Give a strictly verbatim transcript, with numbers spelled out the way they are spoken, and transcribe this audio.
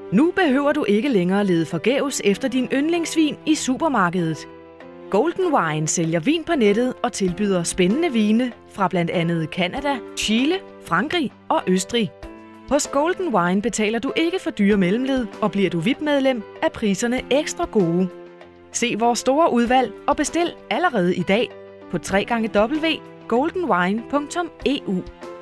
Nu behøver du ikke længere lede forgæves efter din yndlingsvin i supermarkedet. Golden Wine sælger vin på nettet og tilbyder spændende vine fra blandt andet Canada, Chile, Frankrig og Østrig. Hos Golden Wine betaler du ikke for dyre mellemled, og bliver du V I P-medlem, er priserne ekstra gode. Se vores store udvalg og bestil allerede i dag på w w w punktum golden wine punktum e u.